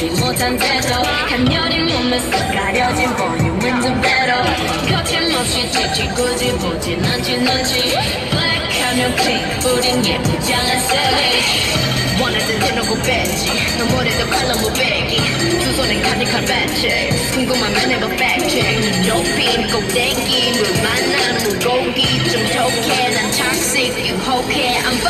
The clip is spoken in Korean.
보지 못한 태도 한여린 몸에서 가려진 볼륨은 좀 배로 거침없이 찍지 굳이 보진 않지 눈치 블랙하면 핑 우린 예쁘지 않은 savage 원할 땐 대놓고 뺐지 너무래도 칼로 무배기 두 손에 가득한 배치 궁금하면 해봐 fact check 높인 꼭대기 물 만난 물고기 좀 독해 난 toxic 유혹해 I'm